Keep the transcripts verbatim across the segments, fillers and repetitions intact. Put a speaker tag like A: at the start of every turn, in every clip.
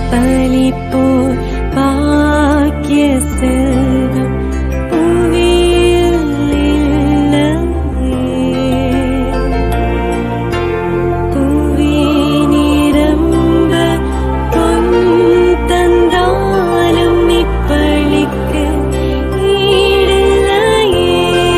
A: பலிப்போர் பாக்கிய செல்வம் புவியில் இல்லையே. புவி நிரம்ப பொன் தந்தாலும் இப்பளிக்கு ஈடில்லையே.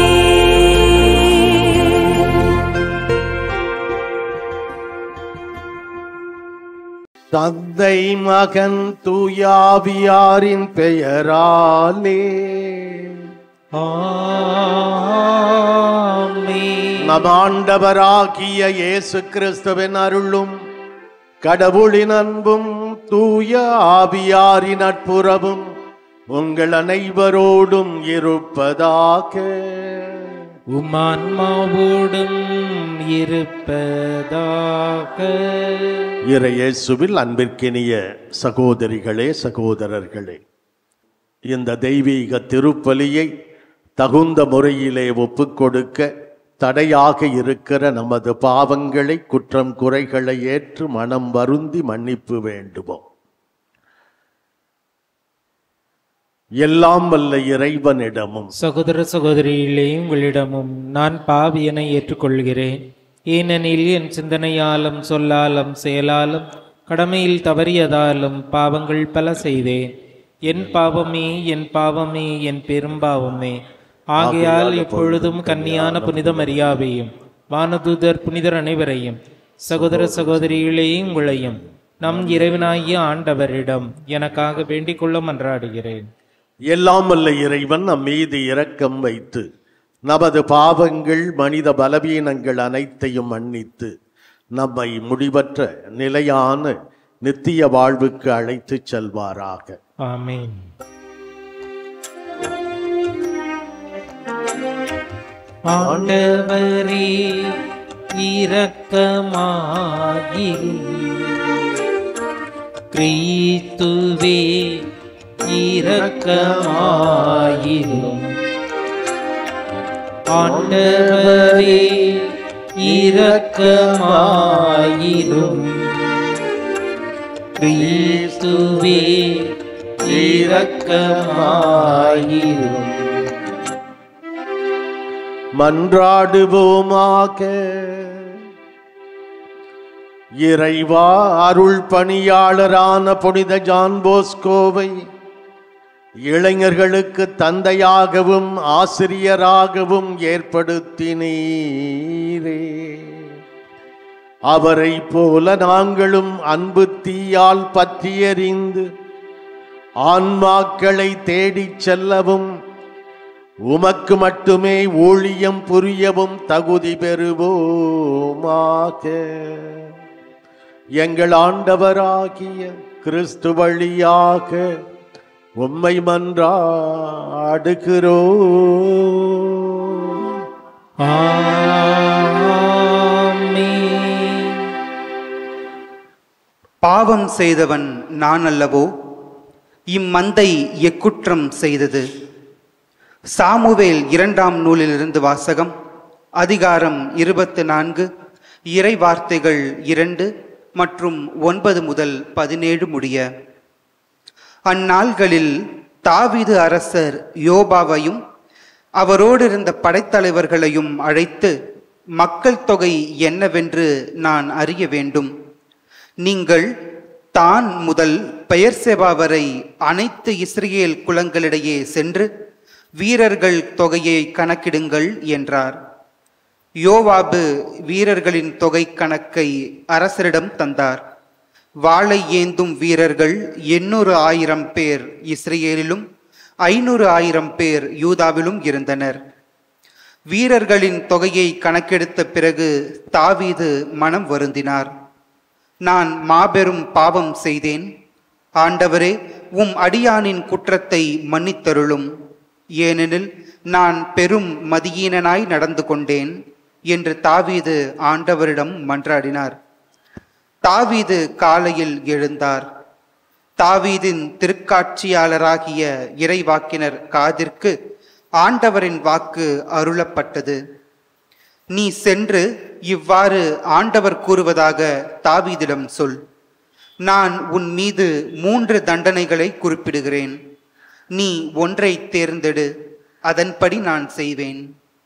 B: தந்தை மகன் தூயாவியாரின் பெயராலே
C: ஆமென்.
B: நம் ஆண்டவராகிய இயேசு கிறிஸ்துவின் அருளும் கடவுளின் அன்பும் தூய ஆவியாரின் நட்புறவும் உங்கள் அனைவரோடும் இருப்பதாக.
C: உம்மான்மாவோடும் இருப்பதாக.
B: இறை இயேசுவில் அன்பிற்கினிய சகோதரிகளே சகோதரர்களே, இந்த தெய்வீக திருப்பலியை தகுந்த முறையிலே ஒப்புக்கொடுக்க தடையாக இருக்கிற நமது பாவங்களை குற்றம் குறைகளை ஏற்று மனம் வருந்தி மன்னிப்பு வேண்டுவோம். எல்லாம் வல்ல இறைவனிடமும்
C: சகோதர சகோதரிகளே, உங்களிடமும் நான் பாவியனை ஏற்றுக்கொள்கிறேன். ஏனெனில் என் சிந்தனையாலும் சொல்லாலும் செயலாலும் கடமையில் தவறியதாலும் பாவங்கள் பல செய்தேன். என் பாவமே என் பாவமே என் பெரும்பாவமே. ஆகையால் எப்பொழுதும் கன்னியான புனித மரியாவையும் வானதூதர் புனிதர் அனைவரையும் சகோதர சகோதரிகளே உங்களையும் நம் இறைவனாகிய ஆண்டவரிடம் எனக்காக வேண்டிக் கொள்ள மன்றாடுகிறேன்.
B: எல்லாம் வல்ல இறைவன் நம் மீது இரக்கம் வைத்து நமது பாவங்கள் மனித பலவீனங்கள் அனைத்தையும் மன்னித்து நம்மை முடிவற்ற நிலையான நித்திய வாழ்வுக்கு அழைத்துச் செல்வாராக.
C: ஆமென். ஆண்டவரே இரக்கமாயிரும். கிறிஸ்துவே இரக்கமாயிரும். ஆண்டவரே இரக்கமாயிரும். கிறிஸ்துவே இரக்கமாயிரும்.
B: மன்றாடுவோமாக. இறைவா, அருள் பணியாளரான புனித ஜான் போஸ்கோவை இளைஞர்களுக்கு தந்தையாகவும் ஆசிரியராகவும் ஏற்படுத்தினீரே. அவரை போல நாங்களும் அன்பு தீயால் பற்றியறிந்து ஆன்மாக்களை தேடிச் செல்லவும் உமக்கு மட்டுமே ஊழியம் புரியவும் தகுதி பெறுவோமாக. எங்கள் ஆண்டவராகிய கிறிஸ்து வழியாக உம்மை மன்றாடுகிறோம்.
C: ஆமென்.
D: பாவம் செய்தவன் நான் அல்லவோ? இம்மந்தை எக்குற்றம் செய்தது? சாமுவேல் இரண்டாம் நூலிலிருந்து வாசகம். அதிகாரம் இருபத்து நான்கு, இறை வார்த்தைகள் இரண்டு மற்றும் ஒன்பது முதல் பதினேழு முடிய. அந்நாள்களில் தாவீது அரசர் யோபாவையும் அவரோடு இருந்த படைத்தலைவர்களையும் அழைத்து, மக்கள் தொகை என்னவென்று நான் அறிய வேண்டும். நீங்கள் தான் முதல் பெயர்செபா வரை அனைத்து இஸ்ரேல் குலங்களிடையே சென்று வீரர்கள் தொகையை கணக்கிடுங்கள் என்றார். யோவாபு வீரர்களின் தொகை கணக்கை அரசரிடம் தந்தார். வாளை ஏந்தும் வீரர்கள் எண்ணூறு ஆயிரம் பேர் இஸ்ரேலிலும் ஐநூறு ஆயிரம் பேர் யூதாவிலும் இருந்தனர். வீரர்களின் தொகையை கணக்கெடுத்த பிறகு தாவீது மனம் வருந்தினார். நான் மாபெரும் பாவம் செய்தேன். ஆண்டவரே, உம் அடியானின் குற்றத்தை மன்னித்தருளும். ஏனெனில் நான் பெரும் மதியீனனாய் நடந்து கொண்டேன் என்று தாவீது ஆண்டவரிடம் மன்றாடினார். தாவீது காலையில் எழுந்தார். தாவீதின் திருக்காட்சியாளராகிய இறைவாக்கினர் காதிற்கு ஆண்டவரின் வாக்கு அருளப்பட்டது. நீ சென்று இவ்வாறு ஆண்டவர் கூறுவதாக தாவீதிடம் சொல். நான் உன் மீது மூன்று தண்டனைகளை குறிப்பிடுகிறேன். நீ ஒன்றை தேர்ந்தெடு, அதன்படி நான் செய்வேன்.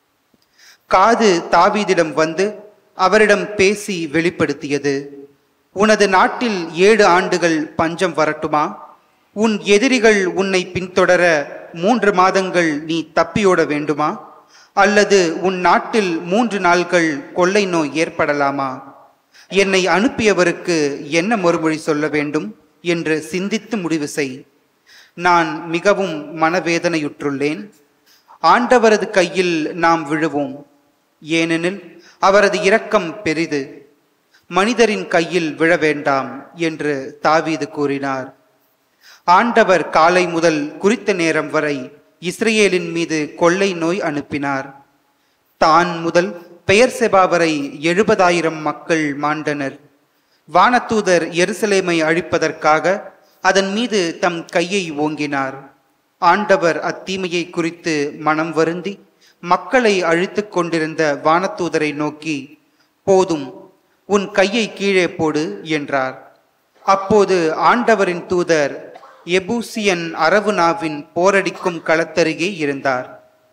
D: காது தாவீதிடம் வந்து அவரிடம் பேசி வெளிப்படுத்தியது. உனது நாட்டில் ஏழு ஆண்டுகள் பஞ்சம் வரட்டுமா? உன் எதிரிகள் உன்னை பின்தொடர மூன்று மாதங்கள் நீ தப்பியோட வேண்டுமா? அல்லது உன் நாட்டில் மூன்று நாள்கள் கொள்ளை நோய் ஏற்படலாமா? என்னை அனுப்பியவருக்கு என்ன மறுமொழி சொல்ல வேண்டும் என்று சிந்தித்து முடிவு செய். நான் மிகவும் மனவேதனையுற்றுள்ளேன். ஆண்டவரது கையில் நாம் விழுவோம், ஏனெனில் அவரது இரக்கம் பெரிது. மனிதரின் கையில் விழ வேண்டாம் என்று தாவீது கூறினார். ஆண்டவர் காலை முதல் குறித்த நேரம் வரை இஸ்ரேலின் மீது கொள்ளை நோய் அனுப்பினார். தான் முதல் பெயர்செபா வரை எழுபதாயிரம் மக்கள் மாண்டனர். வானதூதர் எருசலேமை அழிப்பதற்காக அதன் மீது தம் கையை ஓங்கினார். ஆண்டவர் அத்தீமையை குறித்து மனம் வருந்தி மக்களை அழித்து கொண்டிருந்த வானதூதரை நோக்கி, போதும், உன் கையை கீழே போடு என்றார். அப்போது ஆண்டவரின் தூதர் எபூசியன் அரவுனாவின் போரடிக்கும் களத்தருகே இருந்தார்.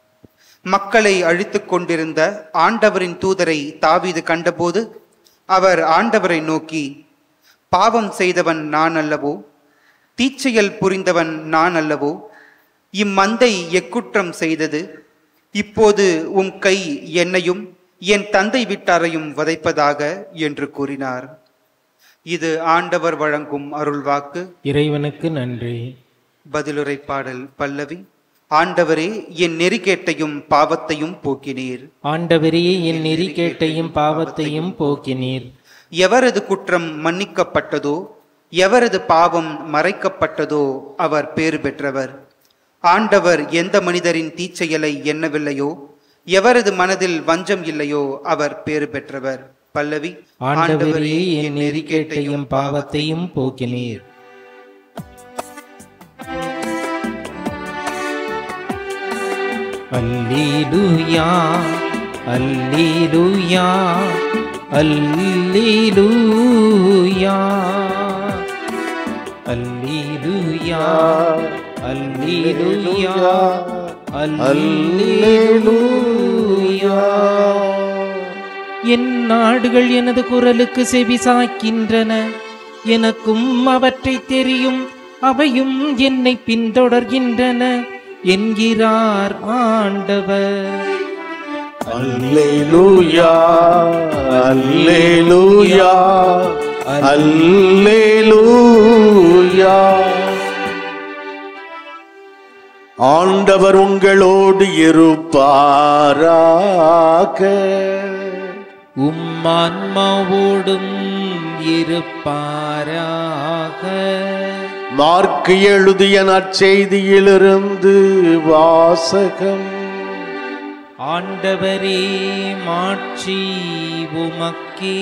D: மக்களை அழித்து கொண்டிருந்த ஆண்டவரின் தூதரை தாவீது கண்டபோது அவர் ஆண்டவரை நோக்கி, பாவம் செய்தவன் நான் அல்லவோ? தீச்செயல் புரிந்தவன் நான் அல்லவோ? இம்மந்தை எக்குற்றம் செய்தது? இப்போது உம் கை என்னையும் என் தந்தை வீட்டாரையும் வதைப்பதாக என்று கூறினார். இது ஆண்டவர் வழங்கும் அருள்வாக்கு.
C: இறைவனுக்கு நன்றி.
D: பதிலுரை பாடல் பல்லவி. ஆண்டவரே, என் நெறிகேட்டையும் பாவத்தையும் போக்கினீர்.
C: ஆண்டவரே, என் நெறிகேட்டையும் பாவத்தையும் போக்கினீர்.
D: எவரது குற்றம் மன்னிக்கப்பட்டதோ, எவரது பாவம் மறைக்கப்பட்டதோ அவர் பேறு பெற்றவர். ஆண்டவர் எந்த மனிதரின் தீச்செயலை எண்ணவில்லையோ, எவரது மனதில் வஞ்சம் இல்லையோ அவர் பேறு பெற்றவர். பல்லவி.
C: ஆண்டவரே, என் நெறிகேட்டையும் பாவத்தையும் போக்கினீர். அல்லேலூயா, அல்லேலூயா, அல்லேலூயா, அல்லேலூயா, அல்லேலூயா, அல்லேலூயா. என் நாடுகள் எனது குரலுக்கு செவிசாய்க்கின்றன, எனக்கும் அவற்றை தெரியும், அவையும் என்னை பின்தொடர்கின்றன என்கிறார் ஆண்டவர்.
B: அல்லேலூயா, அல்லேலூயா, அல்லேலூயா. ஆண்டவர் உங்களோடு இருப்பாராக.
C: உம் ஆன்மாவோடும் இருப்பாராக.
B: மார்க்கு எழுதிய நற்செய்தியிலிருந்து வாசகம்.
C: ஆண்டவரே, மாட்சி உமக்கே.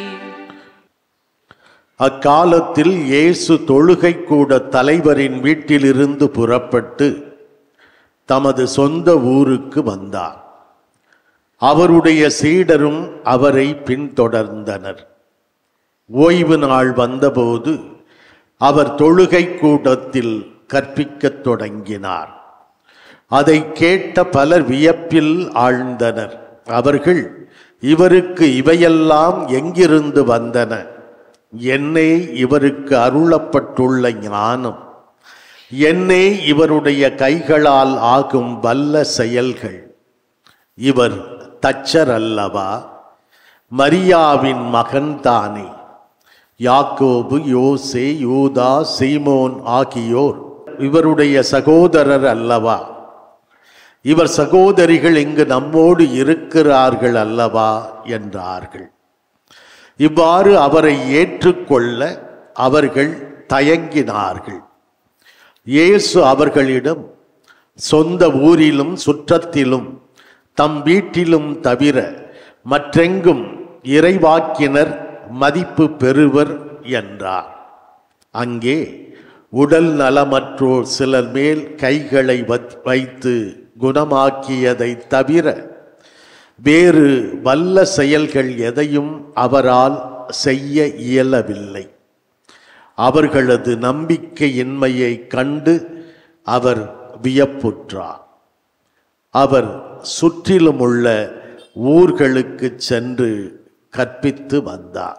B: அக்காலத்தில் இயேசு தொழுகை கூட தலைவரின் வீட்டிலிருந்து புறப்பட்டு தமது சொந்த ஊருக்கு வந்தார். அவருடைய சீடரும் அவரை பின்தொடர்ந்தனர். ஓய்வு நாள் வந்தபோது அவர் தொழுகை கூடத்தில் கற்பிக்கத் தொடங்கினார். அதை கேட்ட பலர் வியப்பில் ஆழ்ந்தனர். அவர்கள், இவருக்கு இவையெல்லாம் எங்கிருந்து வந்தன? என்னே இவருக்கு அருளப்பட்டுள்ள ஞானம், என்னே இவருடைய கைகளால் ஆகும் வல்ல செயல்கள். இவர் தச்சர் அல்லவா? மரியாவின் மகன்தானே? யாக்கோபு, யோசே, யூதா, சீமோன் ஆகியோர் இவருடைய சகோதரர் அல்லவா? இவர் சகோதரிகள் இங்கு நம்மோடு இருக்கிறார்கள் அல்லவா என்றார்கள். இவ்வாறு அவரை ஏற்றுக்கொள்ள அவர்கள் தயங்கினார்கள். இயேசு அவர்களிடம், சொந்த ஊரிலும் சுற்றத்திலும் தம் வீட்டிலும் தவிர மற்றெங்கும் இறைவாக்கினர் மதிப்பு பெறுவர் என்றார். அங்கே உடல் நலமற்றோர் சிலர் மேல் கைகளை வைத்து குணமாக்கியதை தவிர வேறு வல்ல செயல்கள் எதையும் அவரால் செய்ய இயலவில்லை. அவர்களது நம்பிக்கையின்மையை கண்டு அவர் வியப்புற்றார். அவர் சுற்றிலும் உள்ள ஊர்களுக்கு சென்று கற்பித்து வந்தார்.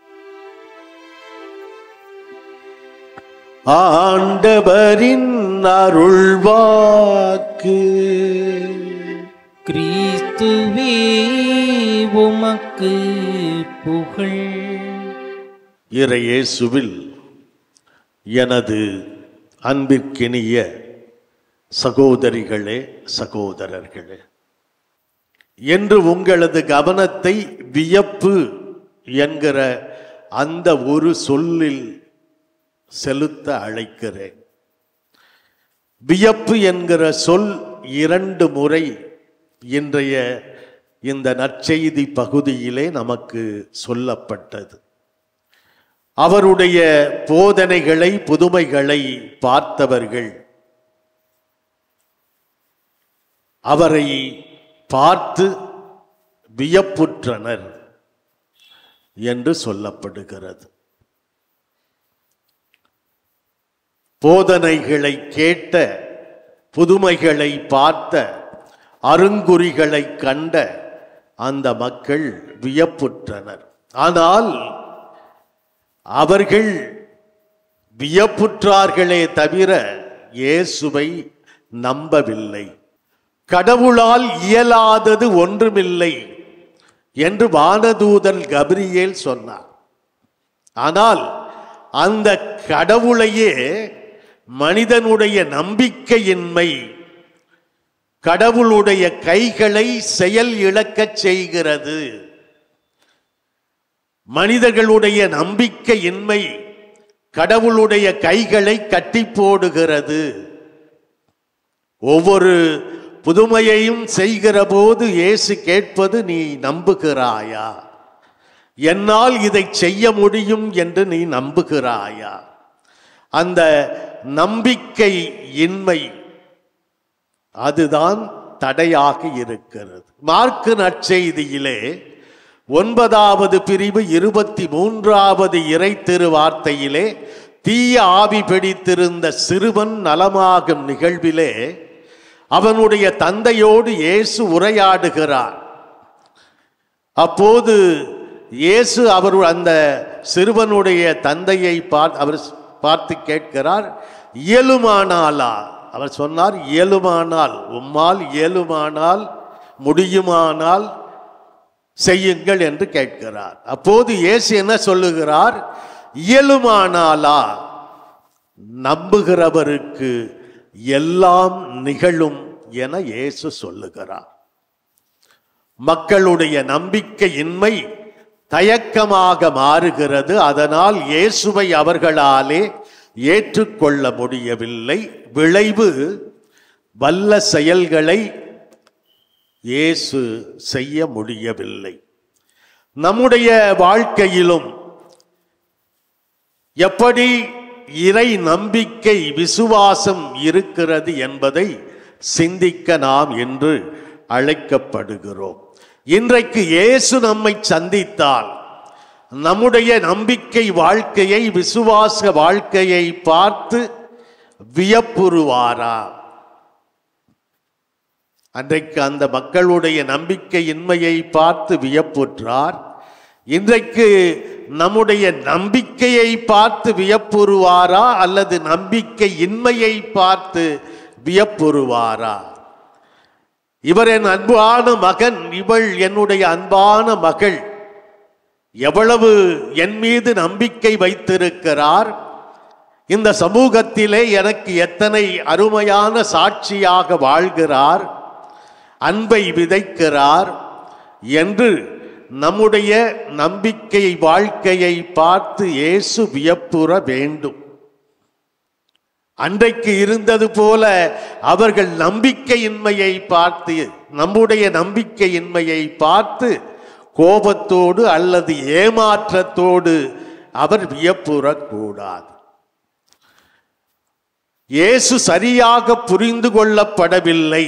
B: ஆண்டவரின் அருள்வாக்கு.
C: கிறிஸ்துவே உமக்கு புகழ்.
B: இறை இயேசுவில் எனது அன்பிற்கினிய சகோதரிகளே, சகோதரர்களே, என்று உங்களது கவனத்தை வியப்பு என்கிற அந்த ஒரு சொல்லில் செலுத்த அழைக்கிறேன். வியப்பு என்கிற சொல் இரண்டு முறை இன்றைய இந்த நற்செய்தி பகுதியிலே நமக்கு சொல்லப்பட்டது. அவருடைய போதனைகளை, புதுமைகளை பார்த்தவர்கள் அவரை பார்த்து வியப்புற்றனர் என்று சொல்லப்படுகிறது. போதனைகளை கேட்ட, புதுமைகளை பார்த்த, அருங்குறிகளை கண்ட அந்த மக்கள் வியப்புற்றனர். ஆனால் அவர்கள் வியப்புற்றார்களே தவிர இயேசுவை நம்பவில்லை. கடவுளால் இயலாதது ஒன்றுமில்லை என்று வானதூதன் கபிரியேல் சொன்னார். ஆனால் அந்த கடவுளையே மனிதனுடைய நம்பிக்கையின்மை கடவுளுடைய கைகளை செயல் இழக்கச் செய்கிறது. மனிதர்களுடைய நம்பிக்கையின்மை கடவுளுடைய கைகளை கட்டி போடுகிறது. ஒவ்வொரு புதுமையையும் செய்கிற போது இயேசு கேட்பது, நீ நம்புகிறாயா? என்னால் இதை செய்ய முடியும் என்று நீ நம்புகிறாயா? அந்த நம்பிக்கை இன்மை அதுதான் தடையாக இருக்கிறது. மார்க்கு நற்செய்தியிலே ஒன்பதாவது பிரிவு இருபத்தி மூன்றாவது இறை திருவார்த்தையிலே தீய ஆவி பிடித்திருந்த சிறுவன் நலமாகும் நிகழ்விலே அவனுடைய தந்தையோடு இயேசு உரையாடுகிறார். அப்போது இயேசு அவர் அந்த சிறுவனுடைய தந்தையை பார்த்து அவர் பார்த்து கேட்கிறார், இயலுமானாலா? அவர் சொன்னார், இயலுமானால், உம்மால் இயலுமானால், முடியுமானால் செய்யுங்கள் என்று கேட்கிறார். அப்போது இயேசு என்ன சொல்லுகிறார்? இயலுமானாலா? நம்புகிறவருக்கு எல்லாம் நிகழும் என இயேசு சொல்லுகிறார். மக்களுடைய நம்பிக்கையின்மை தயக்கமாக மாறுகிறது. அதனால் இயேசுவை அவர்களாலே ஏற்றுக்கொள்ள முடியவில்லை. விளைவு வல்ல செயல்களை இயேசு செய்ய முடியவில்லை. நம்முடைய வாழ்க்கையிலும் எப்படி இறை நம்பிக்கை, விசுவாசம் இருக்கிறது என்பதை சிந்திக்க நாம் இன்று அழைக்கப்படுகிறோம். இன்றைக்கு இயேசு நம்மை சந்தித்தால் நம்முடைய நம்பிக்கை வாழ்க்கையை, விசுவாச வாழ்க்கையை பார்த்து வியப்புறுவாரா? அன்றைக்கு அந்த மக்களுடைய நம்பிக்கையின்மையை பார்த்து வியப்புற்றார். இன்றைக்கு நம்முடைய நம்பிக்கையை பார்த்து வியப்புறுவாரா அல்லது நம்பிக்கையின்மையை பார்த்து வியப்புறுவாரா? இவர் என் அன்பான மகன், இவள் என்னுடைய அன்பான மகள், எவ்வளவு என் மீது நம்பிக்கை வைத்திருக்கிறார், இந்த சமூகத்திலே எனக்கு எத்தனை அருமையான சாட்சியாக வாழ்கிறார், அன்பை விதைக்கிறார் என்று நம்முடைய நம்பிக்கை வாழ்க்கையை பார்த்து இயேசு வியப்புற வேண்டும். அன்றைக்கு இருந்தது போல அவர்கள் நம்பிக்கையின்மையை பார்த்து, நம்முடைய நம்பிக்கையின்மையை பார்த்து கோபத்தோடு அல்லது ஏமாற்றத்தோடு அவர் வியப்புறக்கூடாது. இயேசு சரியாக புரிந்து கொள்ளப்படவில்லை.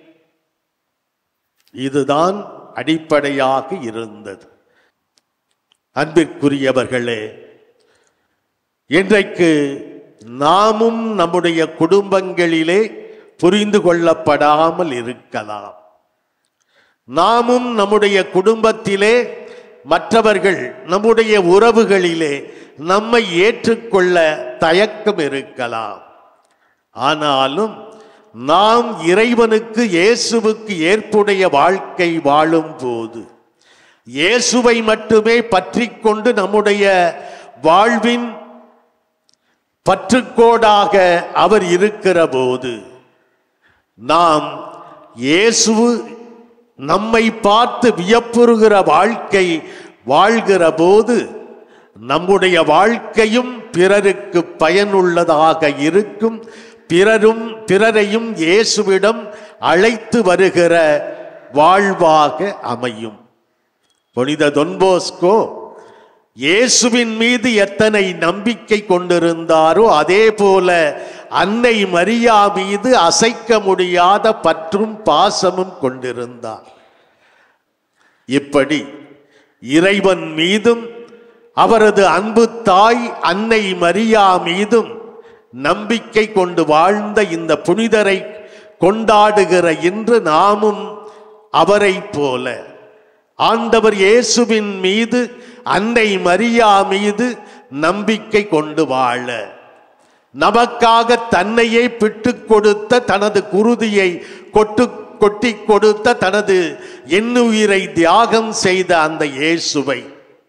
B: இதுதான் அடிப்படையாக இருந்தது. அன்பிற்குரியவர்களே, இன்றைக்கு நாமும் நம்முடைய குடும்பங்களிலே புரிந்து கொள்ளப்படாமல் இருக்கலாம். நாமும் நம்முடைய குடும்பத்திலே மற்றவர்கள் நம்முடைய உறவுகளிலே நம்மை ஏற்றுக்கொள்ள தயக்கம் இருக்கலாம். ஆனாலும் நாம் இறைவனுக்கு இயேசுவுக்கு ஏற்புடைய வாழ்க்கை வாழும் போது, இயேசுவை மட்டுமே பற்றி கொண்டு நம்முடைய வாழ்வின் பற்றுக்கோடாக அவர் இருக்கிற போது, நாம் இயேசு நம்மை பார்த்து வியப்புறுகிற வாழ்க்கை வாழ்கிற போது நம்முடைய வாழ்க்கையும் பிறருக்கு பயனுள்ளதாக இருக்கும். பிறரும் பிறரையும் இயேசுவிடம் அழைத்து வருகிற வாழ்வாக அமையும். புனித தொன் போஸ்கோ இயேசுவின் மீது எத்தனை நம்பிக்கை கொண்டிருந்தாரோ அதே போல அன்னை மரியா மீது அசைக்க முடியாத பற்றும் பாசமும் கொண்டிருந்தார். இப்படி இறைவன் மீதும் அவரது அன்பு தாய் அன்னை மரியா மீதும் நம்பிக்கை கொண்டு வாழ்ந்த இந்த புனிதரை கொண்டாடுகிற இன்று நாமும் அவரை போல ஆண்டவர் இயேசுவின் மீது அன்னை மரியா மீது நம்பிக்கை கொண்டு வாழ, நமக்காக தன்னையே பிட்டு கொடுத்த தனது குருதியை கொட்டு கொட்டி கொடுத்த தனது இன்னுயிரை தியாகம் செய்த அந்த இயேசுவை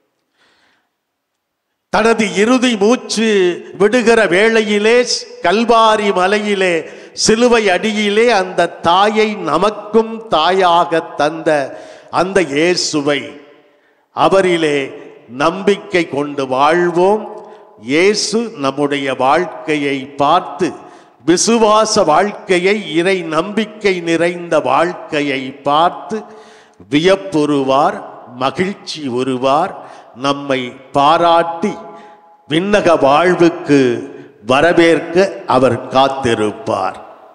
B: தனது இறுதி மூச்சு விடுகிற வேளையிலே கல்வாரி மலையிலே சிலுவை அடியிலே அந்த தாயை நமக்கும் தாயாக தந்த அந்த இயேசுவை அவரிலே நம்பிக்கை கொண்டு வாழ்வோம். இயேசு நம்முடைய வாழ்க்கையை பார்த்து விசுவாச வாழ்க்கையை, இறை நம்பிக்கை நிறைந்த வாழ்க்கையை பார்த்து வியப்புறுவார், மகிழ்ச்சி உறுவார், நம்மை பாராட்டி விண்ணக வாழ்வுக்கு வரவேற்க அவர் காத்திருப்பார்.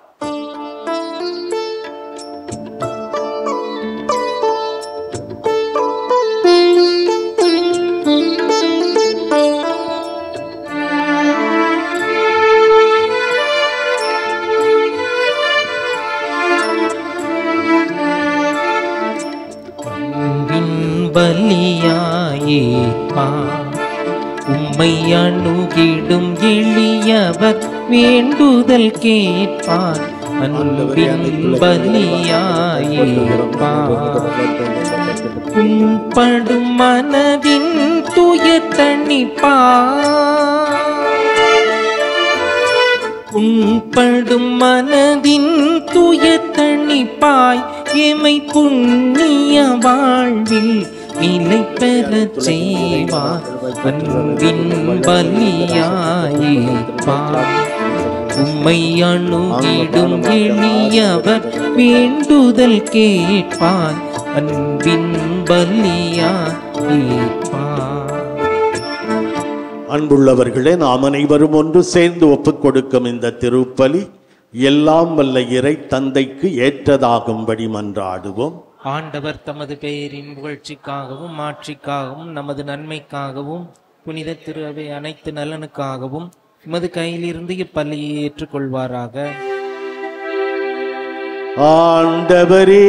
C: பலியாயேப்பா உம்மை அணுகிடும் எளியவர் வேண்டுதல் கேட்பார். அன்பின் பலியாயேப்பா உன்படும் மனதின் துயர் தணிப்பார். உன்படும் மனதின் துயர் தணிப்பாய் எமை புண்ணிய வாழ்வில் நிலை பெறச் செய்வார். அன்பின் பலியாயேப்பார் உம்மை அணுகிடும் எளியவர் வேண்டுதல் கேட்பார். அன்பின் பலியாயேப்பார்.
B: அன்புள்ளவர்களே, நாம் அனைவரும் ஒன்று சேர்ந்து ஒப்புக் கொடுக்கும் இந்த திருப்பலி எல்லாம் வல்ல இறை தந்தைக்கு ஏற்றதாகும்படி மன்றாடுவோம்.
C: ஆண்டவர் தமது பெயரின் புகழ்ச்சிக்காகவும் ஆட்சிக்காகவும் நமது நன்மைக்காகவும் புனித திரு அவை அனைத்து நலனுக்காகவும் எமது கையிலிருந்து இப்பள்ளியை ஏற்றுக்கொள்வாராக.
B: ஆண்டவரே,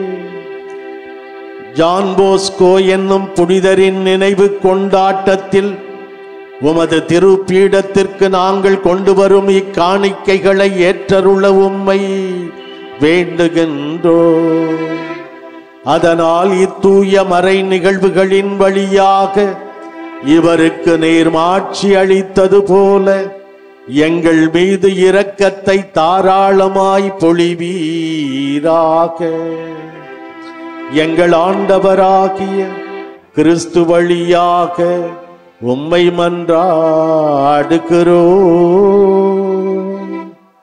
B: ஜான் போஸ்கோ என்னும் புனிதரின் நினைவு கொண்டாட்டத்தில் உமது திருப்பீடத்திற்கு நாங்கள் கொண்டு வரும் இக்காணிக்கைகளை ஏற்றருள உம்மை வேண்டுகின்றோம். அதனால் இத்தூய மறை நிகழ்வுகளின் வழியாக இவருக்கு நீர் மாட்சி அளித்தது போல எங்கள் மீது இரக்கத்தை தாராளமாய் பொழிவீராக. எங்கள் ஆண்டவராகிய கிறிஸ்து வழியாக உம்மை மன்றாடுகிறோம்.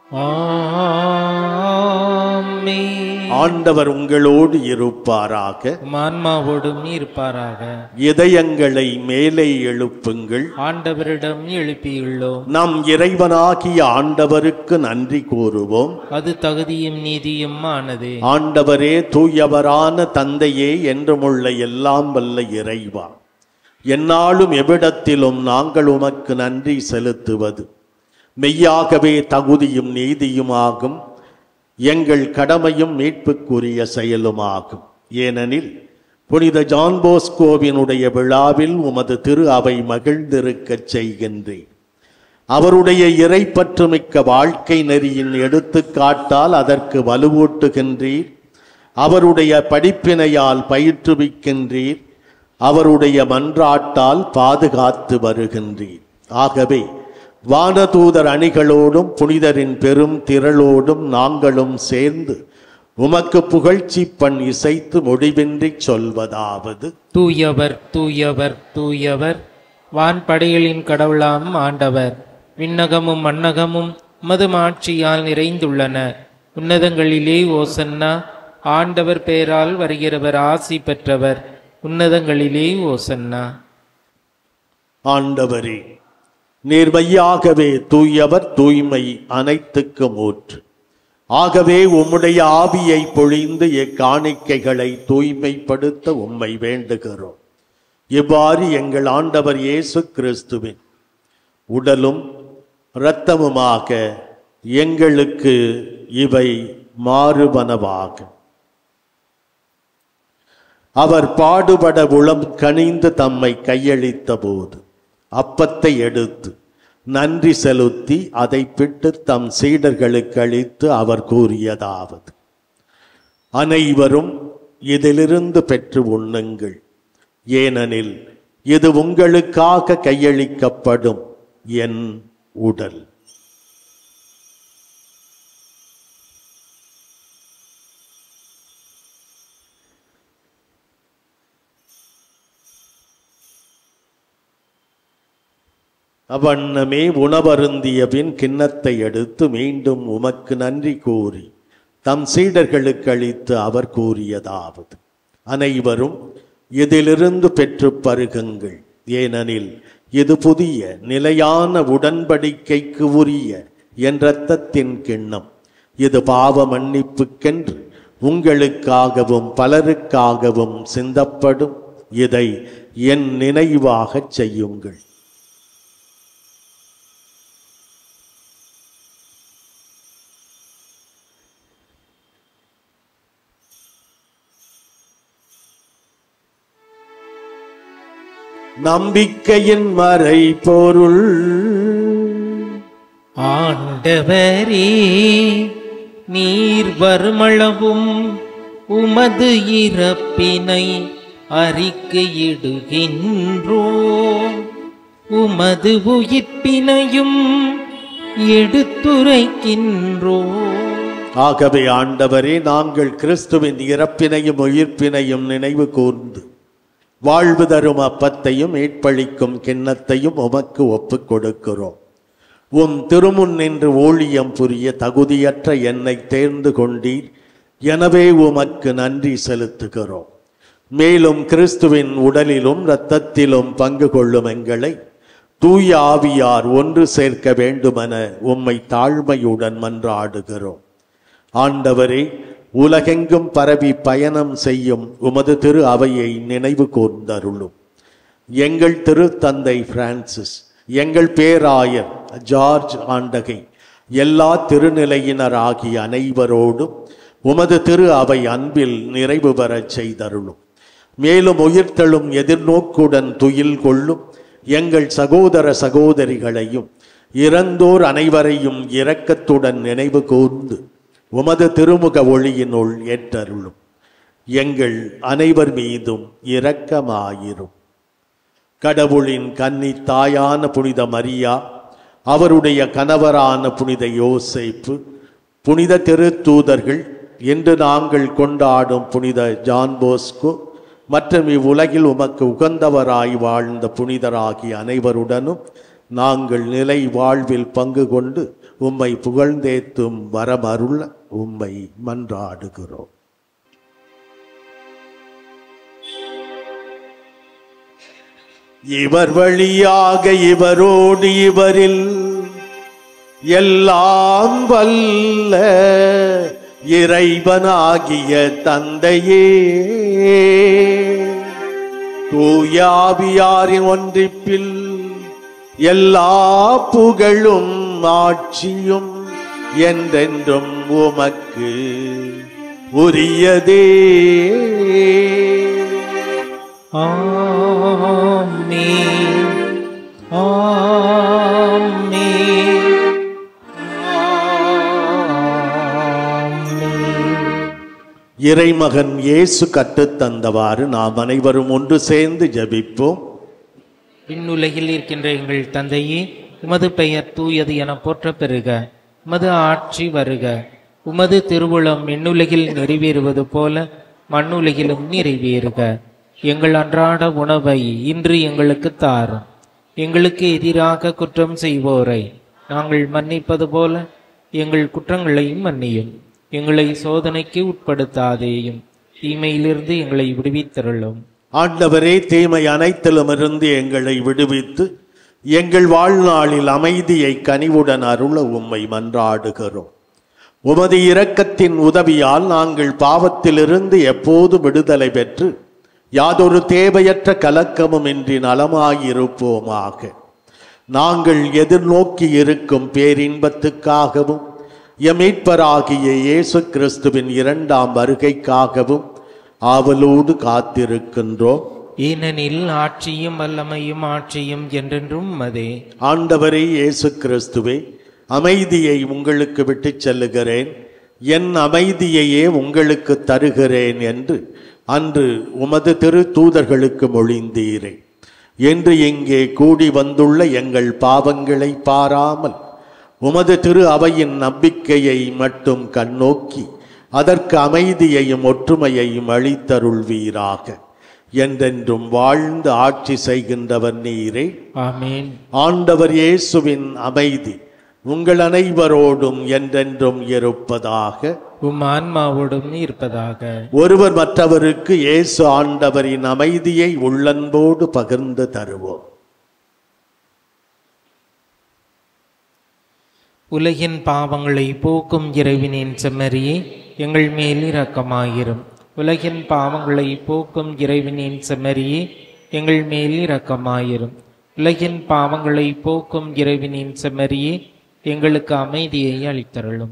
C: ஆமென்.
B: ஆண்டவர் உங்களோடு இருப்பாராக,
C: ஆன்மாவோடும் இருப்பாராக.
B: இதயங்களை மேலே எழுப்புங்கள்.
C: ஆண்டவரிடம் எழுப்பியுள்ளோம்.
B: நம் இறைவனாகிய ஆண்டவருக்கு நன்றி கூறுவோம்.
C: அது தகுதியும் நீதியும் ஆனது.
B: ஆண்டவரே, தூயவரான தந்தையே, என்றுமுள்ள எல்லாம் வல்ல இறைவா, எந்நாளும் எவ்விடத்திலும் நாங்கள் உமக்கு நன்றி செலுத்துவது மெய்யாகவே தகுதியும் நீதியுமாகும், எங்கள் கடமையும் மீட்புக்குரிய செயலுமாகும். ஏனெனில் புனித ஜான் போஸ்கோவினுடைய விழாவில் உமது திரு அவை மகிழ்ந்திருக்கச் செய்கின்றேன். அவருடைய இறைப்பற்றுமிக்க வாழ்க்கை நெறியின் எடுத்துக்காட்டால் அதற்கு வலுவூட்டுகின்றீர். அவருடைய படிப்பினையால் பயிற்றுவிக்கின்றீர். அவருடைய மன்றாட்டால் பாதுகாத்து வருகின்றீர். ஆகவே வானதூதர் அணிகளோடும் புனிதரின் பெரும் திரளோடும் நாங்களும் சேர்ந்து உமக்கு புகழ்ச்சி பண் இசைத்து முடிவின்றி சொல்வதாவது:
C: தூயவர் தூயவர் தூயவர், வான்படைகளின் கடவுளாம் ஆண்டவர். விண்ணகமும் மண்ணகமும் உமது மாட்சியால் நிறைந்துள்ளன. உன்னதங்களிலே ஓசன்னா. ஆண்டவர் பெயரால் வருகிறவர் ஆசி பெற்றவர். உன்னதங்களிலே ஓசன்னா.
B: ஆண்டவரே, நீர் மெய்யாகவே தூயவர், தூய்மை அனைத்துக்கும் ஊற்று. ஆகவே உம்முடைய ஆவியை பொழிந்து இக்காணிக்கைகளை தூய்மைப்படுத்த உம்மை வேண்டுகிறோம். இவ்வாறு எங்கள் ஆண்டவர் இயேசு கிறிஸ்துவின் உடலும் இரத்தமுமாக எங்களுக்கு இவை மாறுபனவாகும். அவர் பாடுபட உளம் கனிந்து தம்மை கையளித்த போது அப்பத்தை எடுத்து நன்றி செலுத்தி அதை பிட்டு தம் சீடர்களுக்கு அளித்து அவர் கூறியதாவது: அனைவரும் இதிலிருந்து பெற்று உண்ணுங்கள், ஏனெனில் இது உங்களுக்காக கையளிக்கப்படும் என் உடல். அவ்வண்ணமே உணவருந்திய பின் கிண்ணத்தை எடுத்து மீண்டும் உமக்கு நன்றி கூறி தம் சீடர்களுக்கு அளித்து அவர் கூறியதாவது: அனைவரும் இதிலிருந்து பெற்று பருகுங்கள், ஏனெனில் இது புதிய நிலையான உடன்படிக்கைக்கு உரிய என் இரத்தத்தின் கிண்ணம். இது பாவ மன்னிப்புக்கென்று உங்களுக்காகவும் பலருக்காகவும் சிந்தப்படும். இதை என் நினைவாகச் செய்யுங்கள். நம்பிக்கையின் மறை பொருள்.
C: ஆண்டவரே, நீர் வருமளவும் உமது இறப்பினை அறிக்கையிடுகின்றோம், உமது உயிர்ப்பினையும் எடுத்துரைக்கின்றோம்.
B: ஆகவே ஆண்டவரே, நாங்கள் கிறிஸ்துவின் இறப்பினையும் உயிர்ப்பினையும் நினைவு கூர்ந்து வாழ்வு தரும் அப்பத்தையும் மீட்பளிக்கும் கிண்ணத்தையும் உமக்கு ஒப்புக் கொடுக்கிறோம். உம் திருமுன் நின்று ஊழியம் புரிய தகுதியற்ற என்னை தேர்ந்து கொண்டீர். எனவே உமக்கு நன்றி செலுத்துகிறோம். மேலும் கிறிஸ்துவின் உடலிலும் இரத்தத்திலும் பங்கு கொள்ளும் எங்களை தூய ஆவியார் ஒன்று சேர்க்க வேண்டுமென உம்மை தாழ்மையுடன் மன்றாடுகிறோம். ஆண்டவரே, உலகெங்கும் பரவி பயணம் செய்யும் உமது திரு அவையை நினைவு கூர்ந்தருளும். எங்கள் திரு தந்தை பிரான்சிஸ், எங்கள் பேராயர் ஜார்ஜ் ஆண்டகை, எல்லா திருநிலையினர் ஆகிய அனைவரோடும் உமது திரு அவை அன்பில் நிறைவு பெறச் செய்தருளும். மேலும் உயிர்த்தெழும் எதிர்நோக்குடன் துயில் கொள்ளும் எங்கள் சகோதர சகோதரிகளையும் இறந்தோர் அனைவரையும் இரக்கத்துடன் நினைவு கூர்ந்து உமது திருமுக ஒளியினுள் ஏற்றருளும். எங்கள் அனைவர் மீதும் இரக்கமாயிரும். கடவுளின் கன்னி தாயான புனித மரியா, அவருடைய கணவரான புனித யோசேப்பு, புனித திருத்தூதர்கள், என்று நாங்கள் கொண்டாடும் புனித ஜான் போஸ்கோ மற்றும் இவ்வுலகில் உமக்கு உகந்தவராய் வாழ்ந்த புனிதராகிய அனைவருடனும் நாங்கள் நிலை வாழ்வில் பங்கு கொண்டு உம்மை புகழ்ந்தேத்தும் வரமருள உம்மை மன்றாடுகிறோம். இவர் வழியாக இவரோடு இவரில் எல்லாம் வல்ல இறைவனாகிய தந்தையே, தூயாவியாரின் ஒன்றிப்பில் எல்லா புகழும் ஆட்சியும் என்றென்றும் உமக்கு உரியதே.
C: ஆமென். ஆமென்.
B: இறைமகன் இயேசு கற்றுத் தந்தவாறு நாம் அனைவரும் ஒன்று சேர்ந்து ஜெபிப்போம்.
C: விண்ணுலகில் இருக்கின்ற எங்கள் தந்தையே, உமது பெயர் தூயது என போற்ற பெறுக. உமது ஆட்சி வருக. உமது திருவுளம் விண்ணுலகில் நிறைவேறுவது போல மண்ணுலகிலும் நிறைவேறுக. எங்கள் அன்றாட உணவை இன்று எங்களுக்கு தாரும். எங்களுக்கு எதிராக குற்றம் செய்வோரை நாங்கள் மன்னிப்பது போல எங்கள் குற்றங்களையும் மன்னியும். எங்களை சோதனைக்கு உட்படுத்தாதேயும், தீமையிலிருந்து எங்களை விடுவித்தருளும்.
B: ஆண்டவரே, தீமை அனைத்திலுமிருந்து எங்களை விடுவித்து எங்கள் வாழ்நாளில் அமைதியை கனிவுடன் அருள உம்மை மன்றாடுகிறோம். உமது இரக்கத்தின் உதவியால் நாங்கள் பாவத்திலிருந்து எப்போது விடுதலை பெற்று யாதொரு தேவையற்ற கலக்கமும் இன்றி நலமாயிருப்போமாக. நாங்கள் எதிர்நோக்கி இருக்கும் பேரின்பத்துக்காகவும் எம் மீட்பராகிய இயேசு கிறிஸ்துவின் இரண்டாம் வருகைக்காகவும் ஆவலோடு காத்திருக்கின்றோம்.
C: ஏனெனில் ஆட்சியும் வல்லமையும் ஆட்சியும் என்றென்றும் உமதே.
B: ஆண்டவரே இயேசு கிறிஸ்துவே, அமைதியை உங்களுக்கு விட்டுச் செல்லுகிறேன், என் அமைதியையே உங்களுக்கு தருகிறேன் என்று அன்று உமது திரு தூதர்களுக்கு மொழிந்தீரே. என்று இங்கே கூடி வந்துள்ள எங்கள் பாவங்களை பாராமல் உமது திரு அவையின் நம்பிக்கையை மட்டும் கண்ணோக்கி அதற்கு அமைதியையும் ஒற்றுமையையும் அளித்தருள்வீராக. என்றென்றும் வாழ்ந்து ஆட்சி செய்கின்றவர் நீரே.
C: ஆமென்.
B: ஆண்டவர் இயேசுவின் அமைதி உங்கள் அனைவரோடும் என்றென்றும் இருப்பதாக.
C: உம் ஆன்மாவோடும் இருப்பதாக.
B: ஒருவர் மற்றவருக்கு இயேசு ஆண்டவரின் அமைதியை உள்ளன்போடு பகிர்ந்து தருவோம்.
C: உலகின் பாவங்களை போக்கும் இறைவனின் செம்மறியே, எங்கள் மேல் இரக்கமாயிரும். உலகின் பாவங்களை போக்கும் இறைவனின் செம்மறியே, எங்கள் மேல் இரக்கமாயிரும். உலகின் பாவங்களை போக்கும் இறைவனின் செம்மறியே, எங்களுக்கு அமைதியை அளித்தருளும்.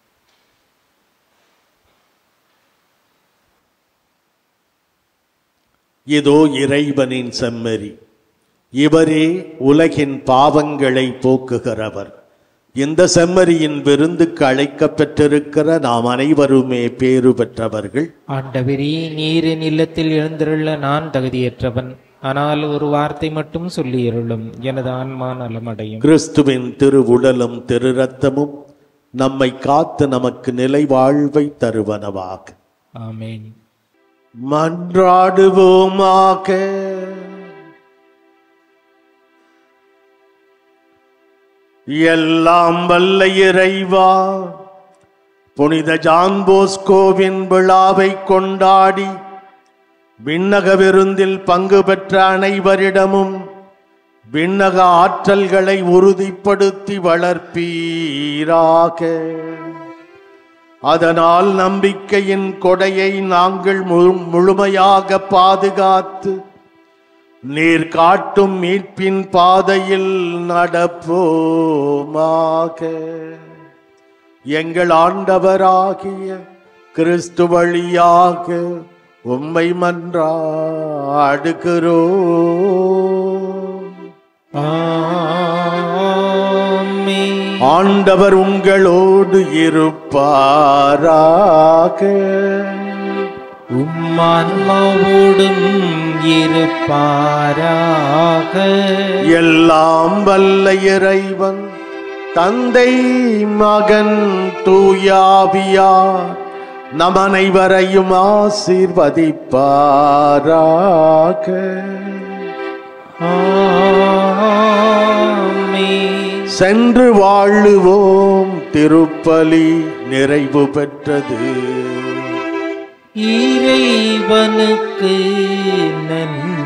B: இதோ இறைவனின் செம்மறி, இவரே உலகின் பாவங்களை போக்குகிறவர். இந்த செம்மறியின் விருந்துக்கு அழைக்கப் பெற்றிருக்கிற நாம் அனைவருமே பேறு பெற்றவர்கள்.
C: ஆண்டவரே, நீரின் இல்லத்தில் எழுந்திருள்ள நான் தகுதியற்றவன். ஆனால் ஒரு வார்த்தை மட்டும் சொல்லியருளும், எனது ஆன்மா நலமடையும்.
B: கிறிஸ்துவின் திரு உடலும் திரு ரத்தமும் நம்மை காத்து நமக்கு நிலை வாழ்வை தருவனவாக.
C: ஆமென்.
B: மன்றாடுவோமாக. எல்லாம் வல்ல இறைவா, புனித ஜான் போஸ்கோவின் விழாவை கொண்டாடி விண்ணக விருந்தில் பங்கு பெற்ற அனைவரிடமும் விண்ணக ஆற்றல்களை உறுதிப்படுத்தி வளர்ப்பீராக. அதனால் நம்பிக்கையின் கொடையை நாங்கள் முழுமையாக பாதுகாத்து நீர் காட்டும் மீட்பின் பாதையில் நடப்போமாக. எங்கள் ஆண்டவராகிய கிறிஸ்து வழியாக உம்மை மன்றாடுகிறோம்.
C: ஆமென்.
B: ஆண்டவர் உங்களோடு இருப்பாராக.
C: உம் ஆன்மாவோடும் இருப்பாராக.
B: எல்லாம் வல்ல இறைவன் தந்தை மகன் தூயாவியார் நம் அனைவரையும் ஆசீர்வதிப்பாராக.
C: ஆமென்.
B: சென்று வாழுவோம். திருப்பலி நிறைவு பெற்றது.
C: இறைவனுக்கு நன்றி.